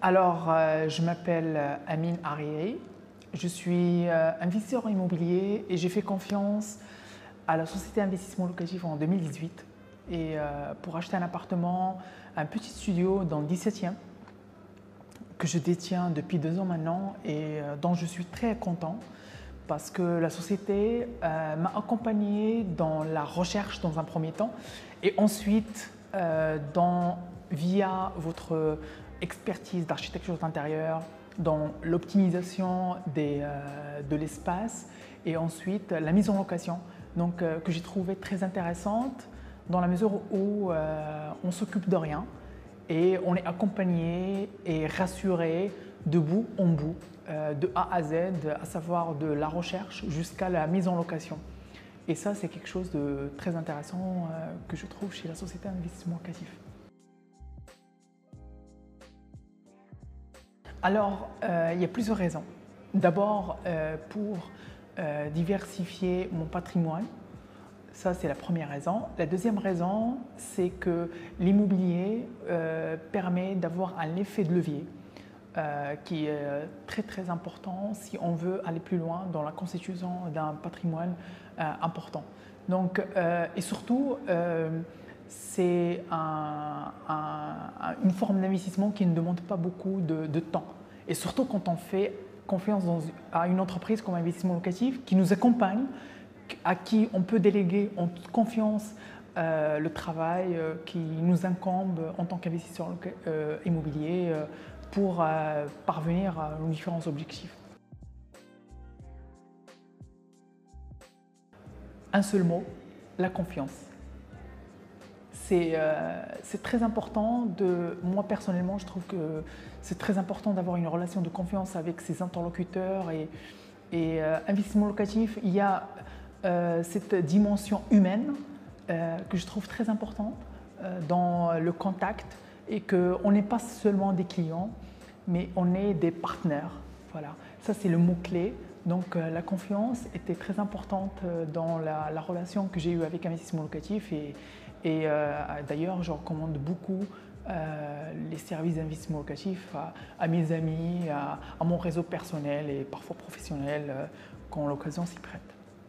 Alors, je m'appelle Amine Arié, je suis investisseur immobilier et j'ai fait confiance à la société d'investissement locatif en 2018 pour acheter un appartement, un petit studio dans le 17e que je détiens depuis 2 ans maintenant et dont je suis très content parce que la société m'a accompagné dans la recherche dans un premier temps et ensuite via votre expertise d'architecture d'intérieur, dans l'optimisation de l'espace et ensuite la mise en location, donc que j'ai trouvé très intéressante dans la mesure où on s'occupe de rien et on est accompagné et rassuré de bout en bout, de A à Z, à savoir de la recherche jusqu'à la mise en location. Et ça, c'est quelque chose de très intéressant que je trouve chez la société d'investissement locatif. Alors, il y a plusieurs raisons. D'abord, pour diversifier mon patrimoine. Ça, c'est la première raison. La deuxième raison, c'est que l'immobilier permet d'avoir un effet de levier qui est très important si on veut aller plus loin dans la constitution d'un patrimoine important. Donc, et surtout, c'est une forme d'investissement qui ne demande pas beaucoup de temps. Et surtout quand on fait confiance à une entreprise comme Investissement Locatif qui nous accompagne, à qui on peut déléguer en toute confiance le travail qui nous incombe en tant qu'investisseur immobilier pour parvenir à nos différents objectifs. Un seul mot, la confiance. C'est très important, moi personnellement je trouve que c'est très important d'avoir une relation de confiance avec ses interlocuteurs et investissement locatif, il y a cette dimension humaine que je trouve très importante dans le contact et qu'on n'est pas seulement des clients mais on est des partenaires. Voilà, ça c'est le mot-clé. Donc la confiance était très importante dans la relation que j'ai eue avec Investissement Locatif et d'ailleurs je recommande beaucoup les services d'investissement locatif à mes amis, à mon réseau personnel et parfois professionnel quand l'occasion s'y prête.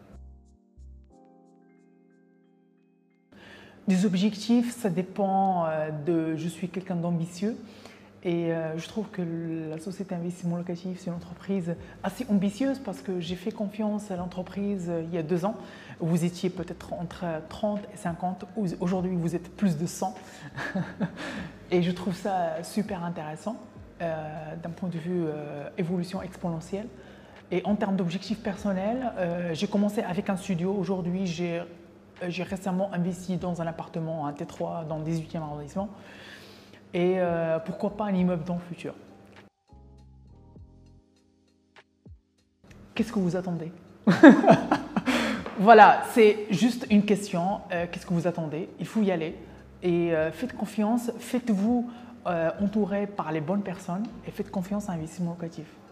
Des objectifs, ça dépend je suis quelqu'un d'ambitieux et je trouve que la société d'investissement locatif, c'est une entreprise assez ambitieuse parce que j'ai fait confiance à l'entreprise il y a 2 ans. Vous étiez peut-être entre 30 et 50, aujourd'hui vous êtes plus de 100 et je trouve ça super intéressant d'un point de vue évolution exponentielle. Et en termes d'objectifs personnels, j'ai commencé avec un studio, aujourd'hui j'ai récemment investi dans un appartement, un T3 dans le 18e arrondissement et pourquoi pas un immeuble dans le futur. Qu'est-ce que vous attendez? Voilà, c'est juste une question. Qu'est-ce que vous attendez? Il faut y aller et faites confiance, faites-vous entourer par les bonnes personnes et faites confiance à Investissement Locatif.